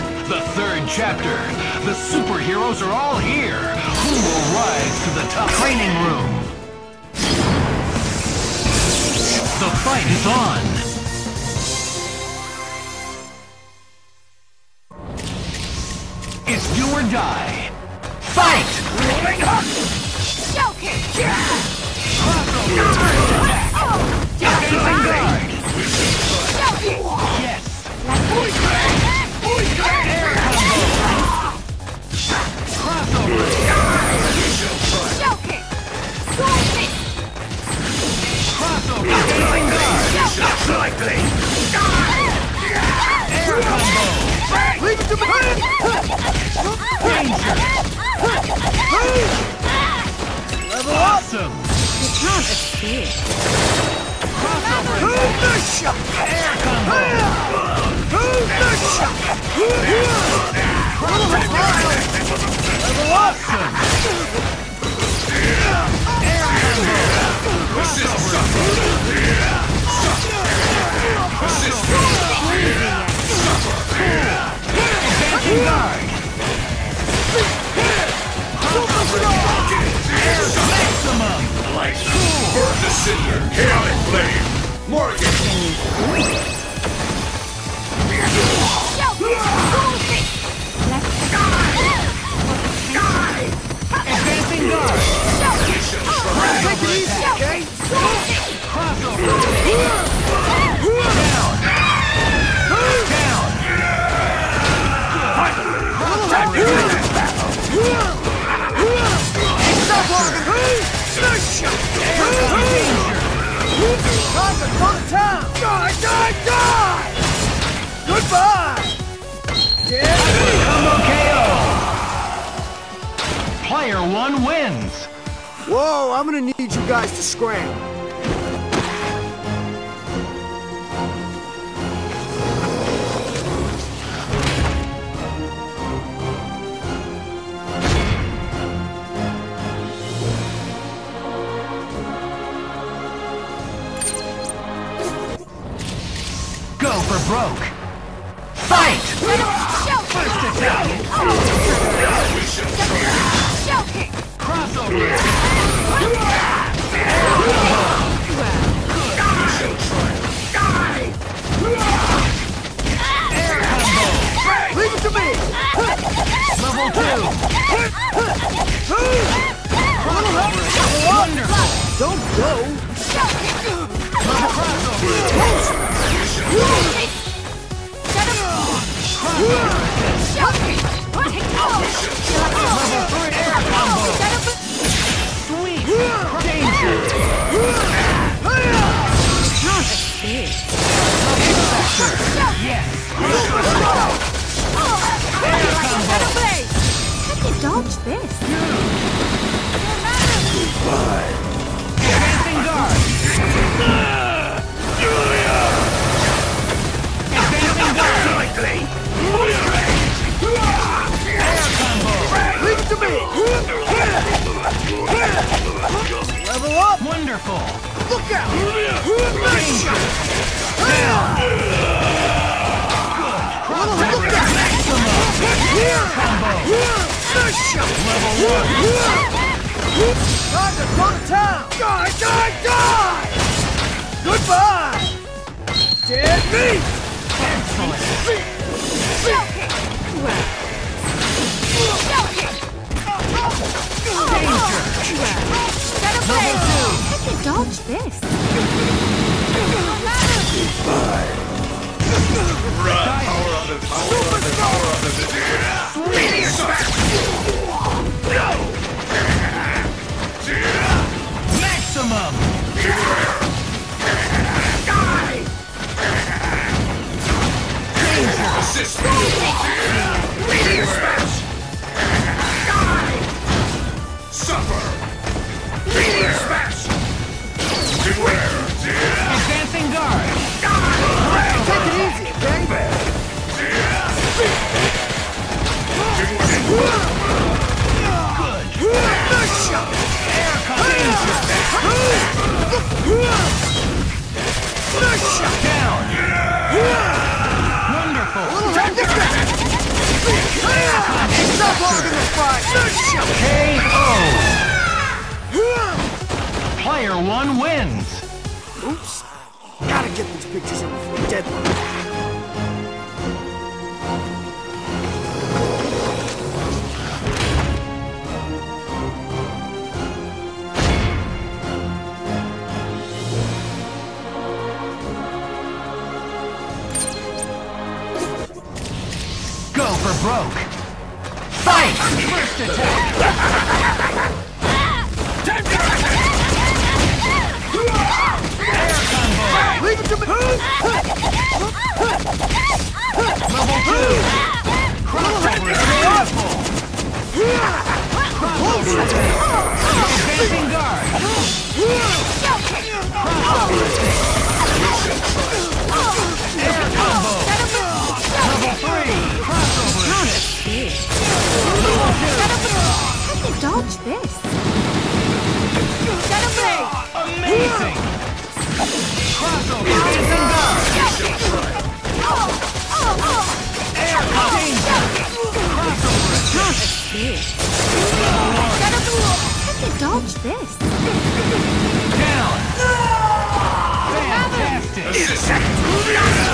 The third chapter. The superheroes are all here. Who will rise to the top? Training room. The fight is on. It's do or die. Fight! Joking! Defensive guard. Joking! Yes. Crossover. Joking! Sword fist! Crossover. Defensive guard. Air combo. Leave it to me! Danger. Level up! Awesome. You can't escape. Crossover. Who's the shot? Air combo. Who's the shot? Level up! Awesome. Air combo. Advancing guard. Maximum. Burn the cinder! Chaotic flame! Morgan! Joking! Sword fist! Advancing guard. Take it easy, okay? Crossover. Down. Down. Stop walking! Nice shot! Time to go to town! Die, die, die! Goodbye! Yeah! Combo KO. Player 1 wins. Whoa, I'm gonna need you guys to scram. Go for broke. Fight! First attack. Joking! Crossover. Air combo. Leave it to me! Level 2. Wonderful. Don't go! Crossover. Level 3 air combo. Sweet. Danger. Yes. Air combo. How do you dodge this? Advancing guard. Advancing guard. Air combo. Leave it to me! Level up! Wonderful. Look out! Nice shot! Crossover. Look out! Air combo. Nice shot! Level 1. Time to go to town! Die, die, die! Goodbye! Dead meat! Excellent. Danger. Level 2. How do you dodge this? Maximum. Assist me! Meteor smash! Suffer! Meteor smash! Beware! Advancing guard. Take it easy, okay? Good. Nice shot! Air combo. Nice shot! Down. Wonderful. Time to go! Log in the fight! KO! Player 1 wins! Oops. Gotta get these pictures in before the deadline. Go for broke! Fight! First attack! Air combo! Leave it to me! Level 2! Crossover attack! Crossover attack! Advancing guard! Crossover attack! Air combo! Level 3! Crossover attack! How do you dodge this? Amazing! Crossover! Advancing guard! Air combo! Crossover attack! How do you dodge this? Down! Fantastic!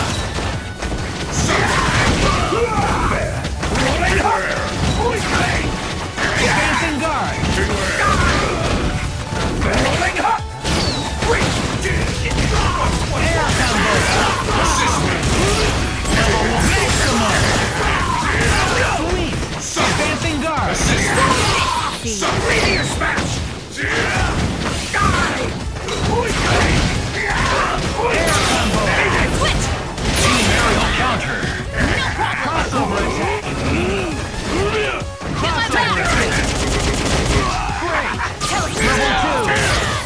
Advancing guard! Air combo! Level maximum! Sweet! Advancing guard! Meteor smash! Air combo! Team aerial counter! Crossover attack! Crossover attack! Great! Level 2!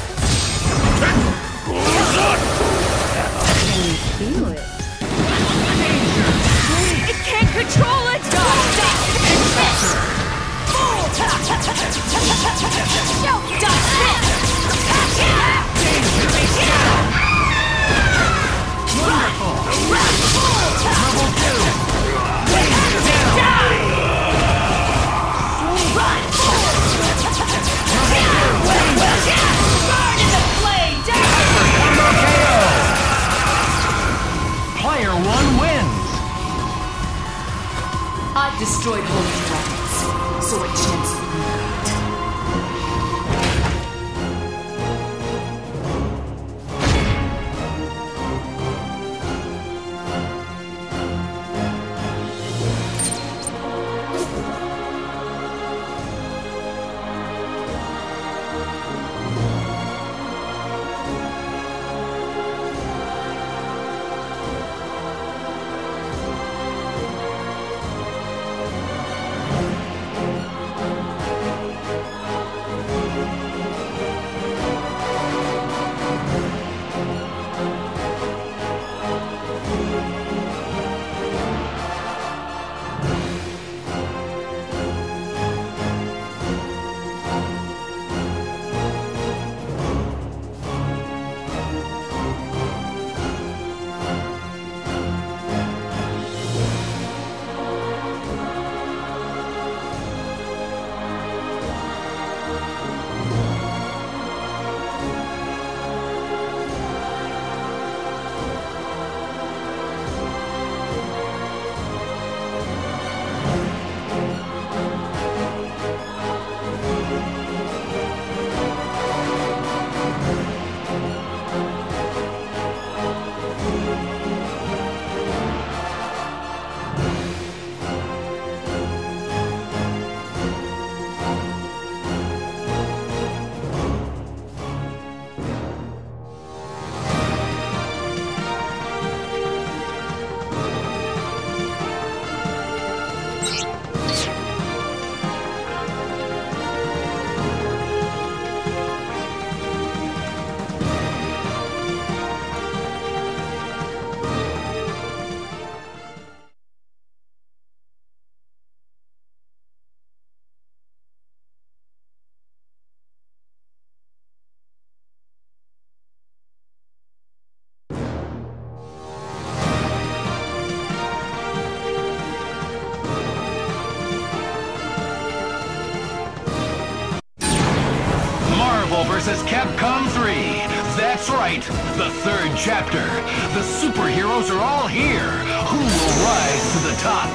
Feel it. Danger! It can't control it! Dodge! Wonderful! Level 2! Danger down! Combo KO! Player 1 wins! I've destroyed holy dragons, so a chance for you. versus Capcom 3. That's right, the third chapter. The superheroes are all here. Who will rise to the top?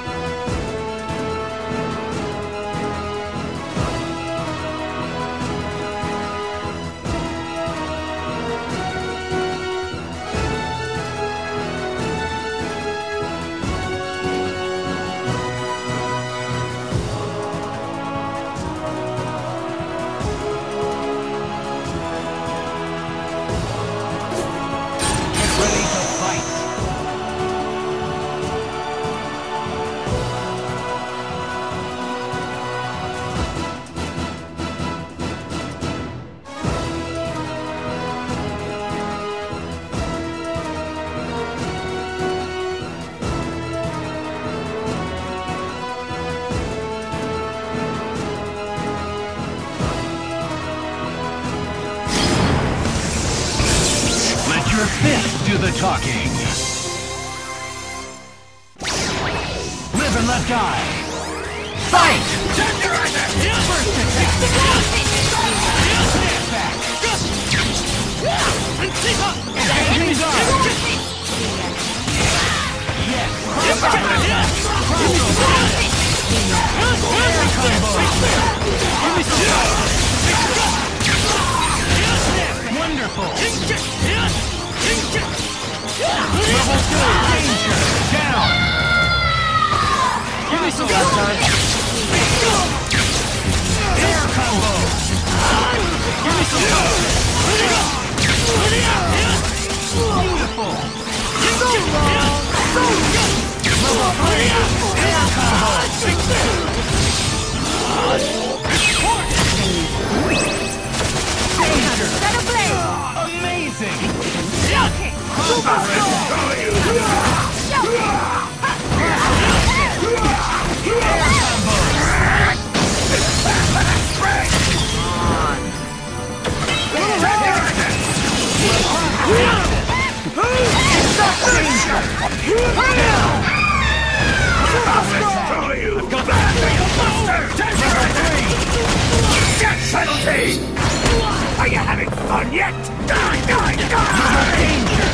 Your fist do the talking. Live and let die. Fight! First attack. Step back. Advancing guard. Yes. Air combo. Wonderful. Level 2, danger, down! Give me some last time. Air combo! Give me some help! Beautiful! Level 3, air combo! Danger! Amazing! Are you having fun yet? Die, die, die! Danger!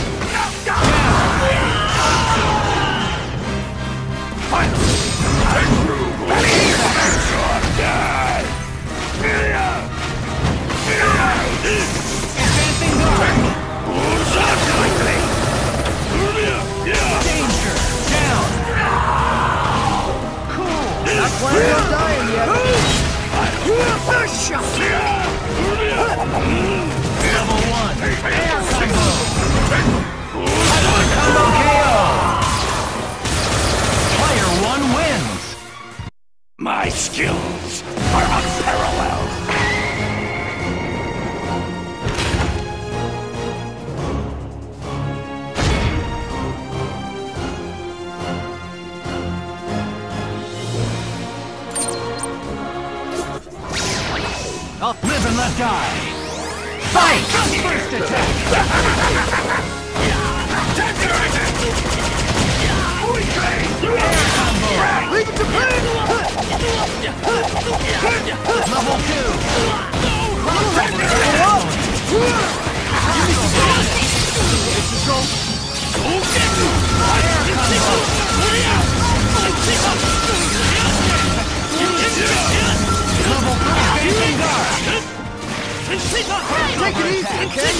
Level 1, air combo! Combo KO! Player 1 wins! My skills are unparalleled! Live and let die! Fight! First attack! Air combo! Leave it to play! Level Take it easy, okay?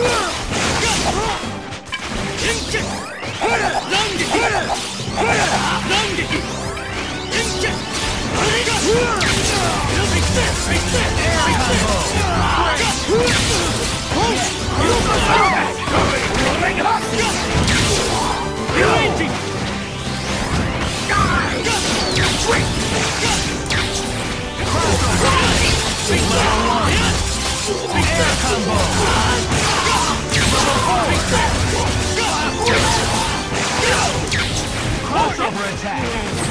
Crossover attack!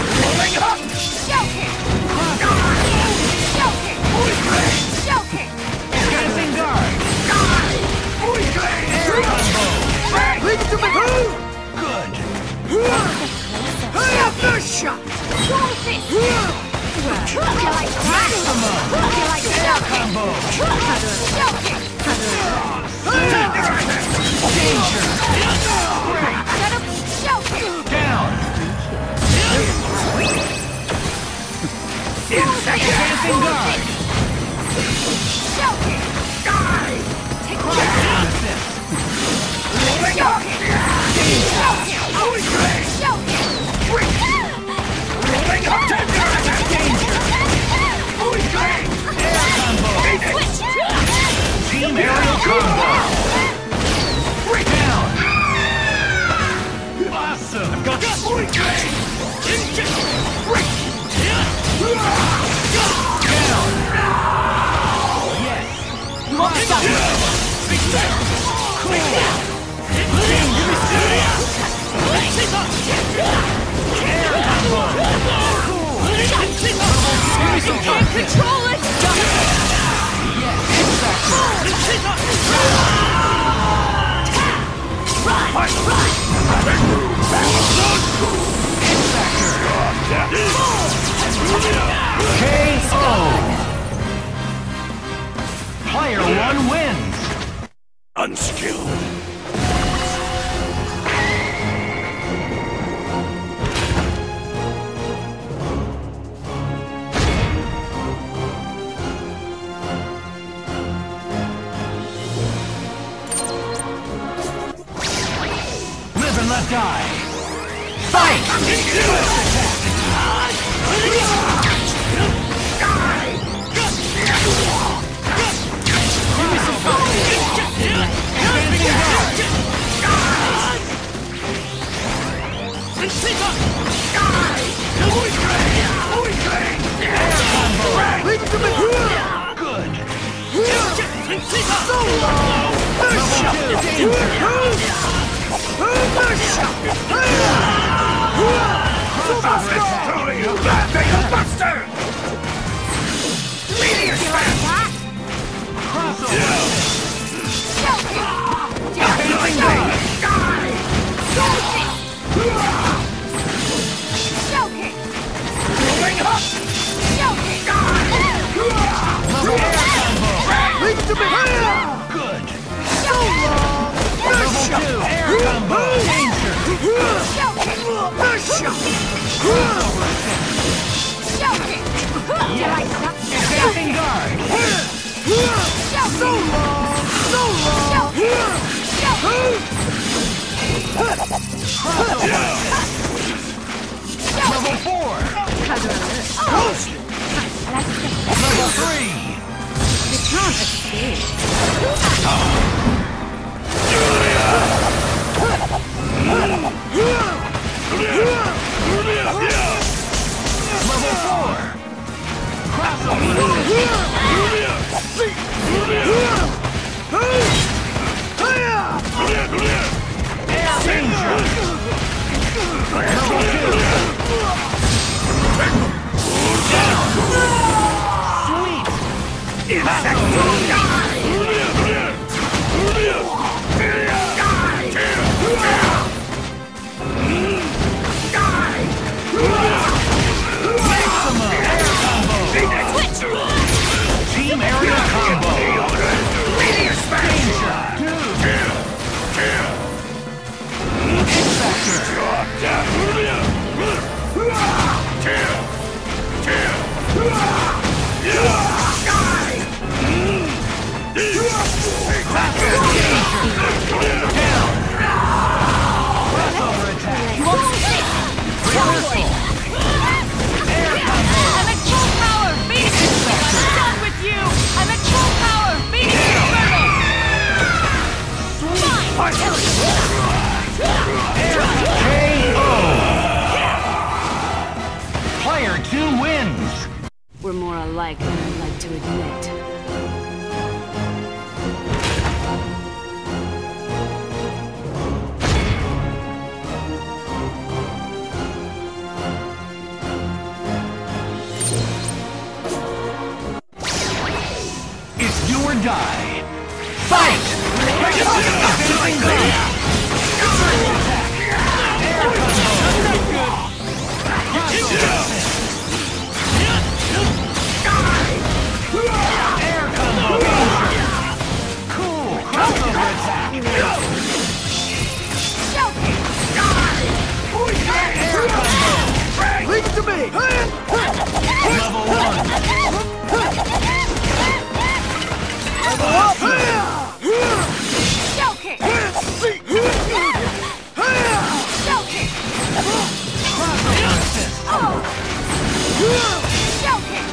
Dancing guard! Air combo! Leave it to me! Good! Hey, up the shot! Team aerial combo. Down. Awesome. I've got this. Down. Yes. You can't control it! KO! Player 1 wins! Unskilled. Live and let die! Fight! Buster! Meteor Smash! Good! Level 2! Air combo! Danger! Advancing guard! Level 4! Level 3! You can't escape. Level 4! Team aerial combo! Meteor Smash! I'm at full power! Phoenix! I'm done with you! I'm at full power! Phoenix KO! Player 2 wins! We're more alike than I'd like to admit. It's do or die. Fight! Level 1. Level up! Shell kick! Shell kick! Oh! Shell kick!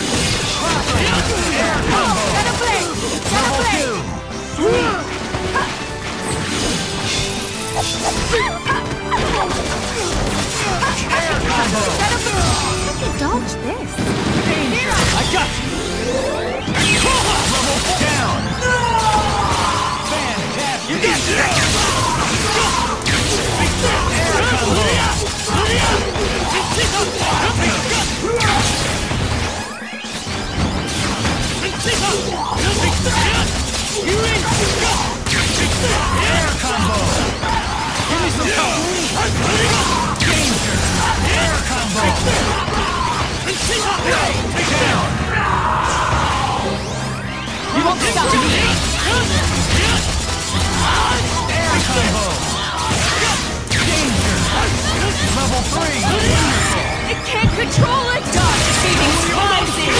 Gotta blink! Gotta blink! I can dodge this. I got you! Level down! Fantastic! You got this! Air combo! Air combo! Give me some power! Danger! Air combo! Down! You won't stop me! Air combo! Danger! Level 3! I can't control it! Dodge feeding slices!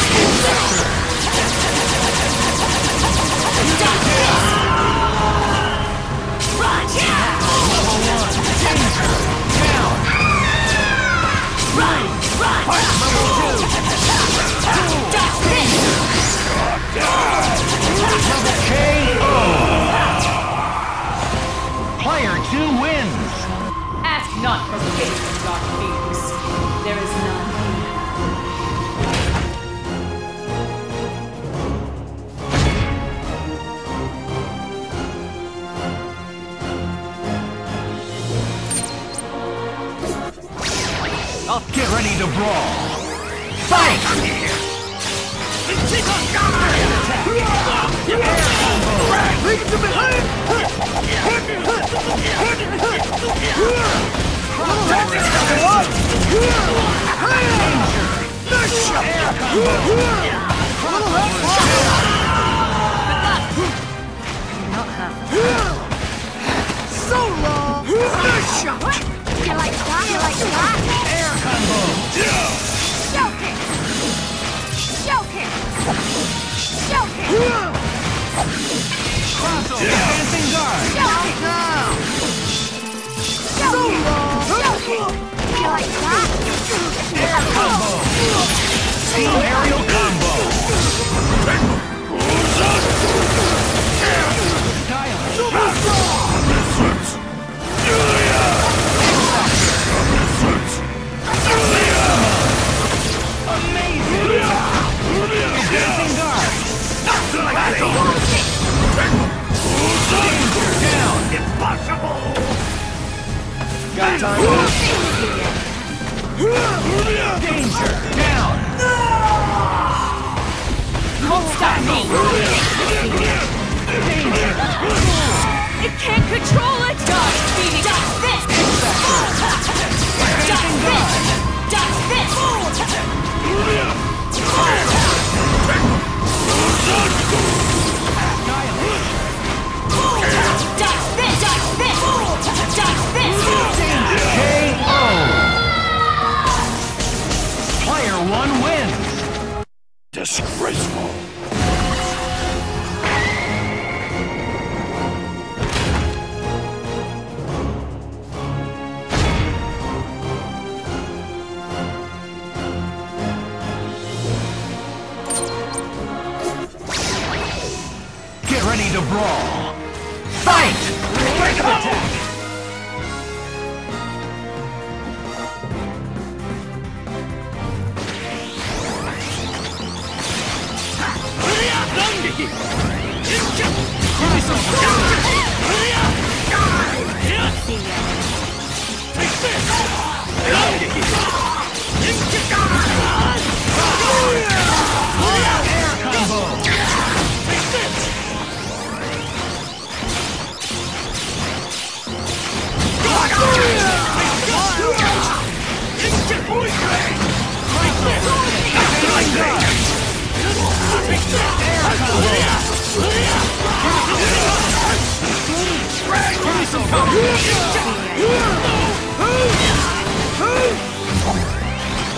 Stop this! Run! Level 1! Danger! Down! Run! Run! Level 2! Stop this! Level KO! Player 2 wins! Ask not for fate, Dark Phoenix. There is none. Get ready to brawl! Fight! So long! Nice shot! You like that? You like that? Air combo! Shell kick! Shell kick! Shell kick! Crossover! Dancing guard! Shell kick! Shell kick! Shell kick! You like that? Air combo! Team aerial combo! Amazing! Dancing guard! Danger down! Impossible! Got time? Danger down! You won't stop me! I can't control it! Dodge feeding! Dodge this! Dodge this! Dodge this! Dodge this! Dodge this! Dodge this! KO! Player 1 wins! Disgraceful! Get ready to brawl! Fight! Break attack!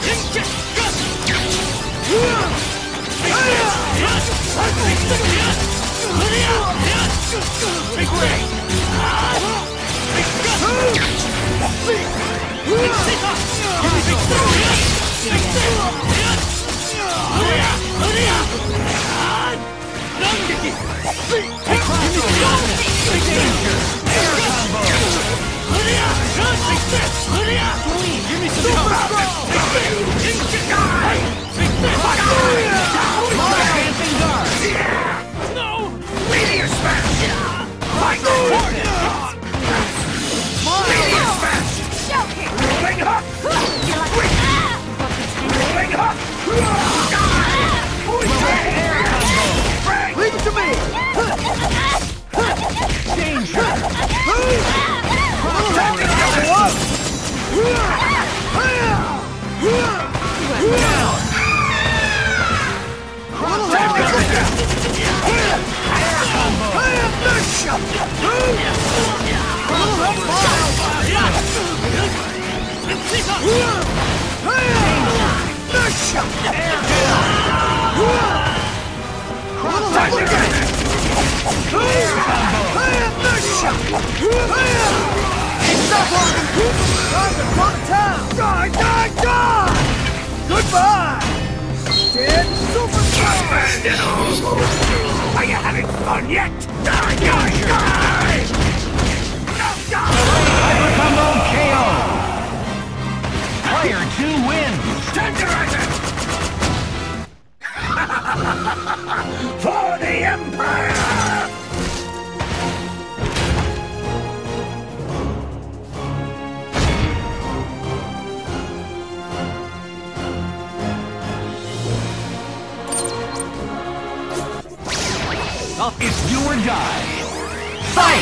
Leave it to me! Danger! Goodbye! Dead superstar! Are you having fun yet? Die, die, die! Hyper Combo KO! Player 2 wins! Tenderize it! For the Empire! It's do or die. Fight!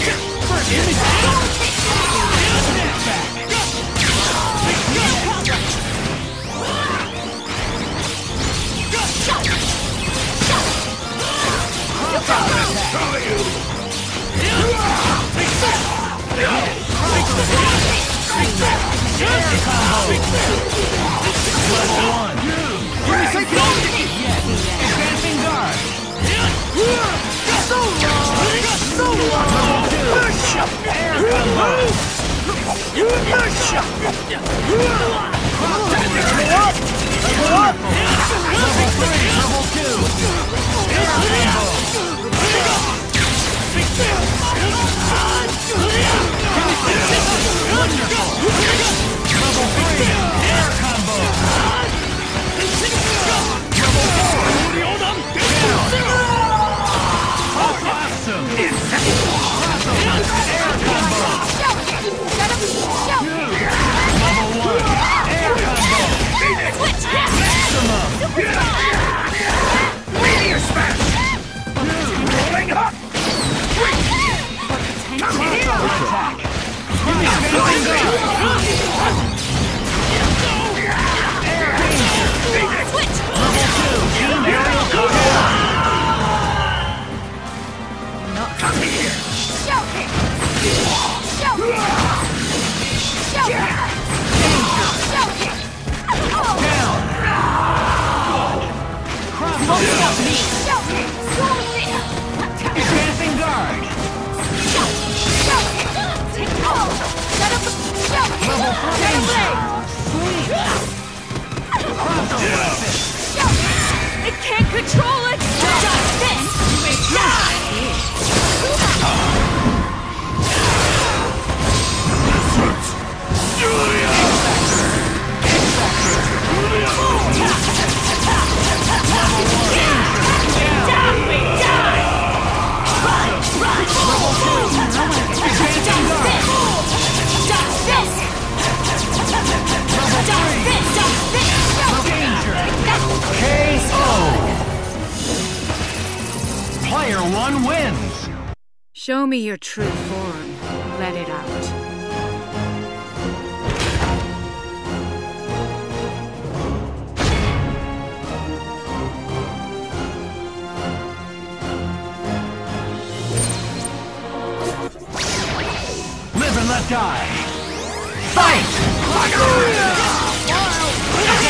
It can't control it! Just this! You may die! Player 1 wins! Show me your true form. Let it out. Live and let die! Fight!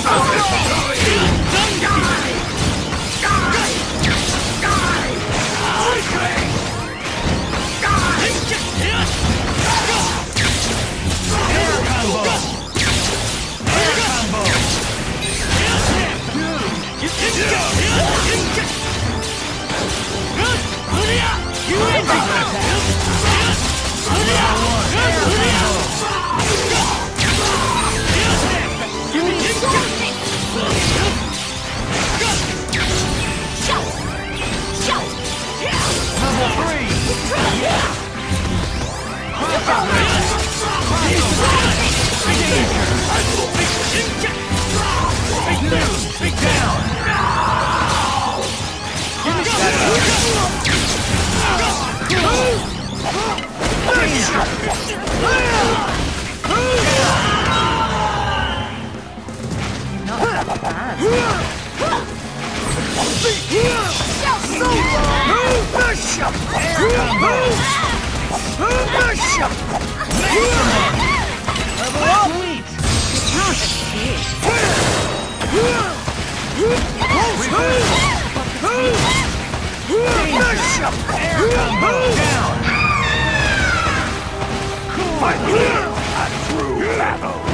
A true battle!